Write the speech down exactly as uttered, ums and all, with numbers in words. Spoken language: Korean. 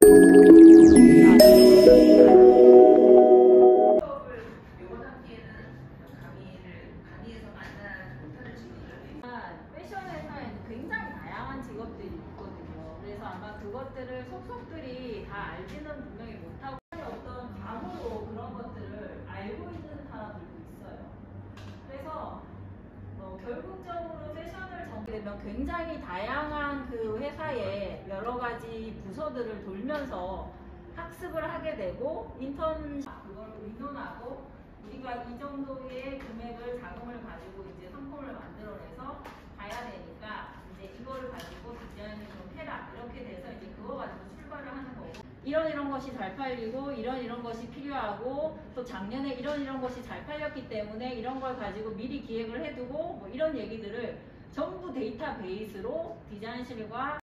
패션 회사에는 굉장히 다양한 직업들이 있거든요. 그래서 아마 그것들을 속속들이 다 알지는 분명히 못하고 어떤 감으로 그런 것들을 알고 있는 사람들도 있어요. 그래서 어, 결국적으로 패션을 정리되면 굉장히 다양한 그 회사의 여러 가지 부서들을 돌면서 학습을 하게 되고 인턴 그걸 의논하고 우리가 이 정도의 금액을 자금을 가지고 이제 상품을 만들어내서 가야 되니까 이제 이거를 가지고 디자인을 좀 해라 이렇게 돼서 이제 그거 가지고 출발을 하는 거고 이런 이런 것이 잘 팔리고 이런 이런 것이 필요하고 또 작년에 이런 이런 것이 잘 팔렸기 때문에 이런 걸 가지고 미리 기획을 해두고 뭐 이런 얘기들을 전부 데이터베이스로 디자인실과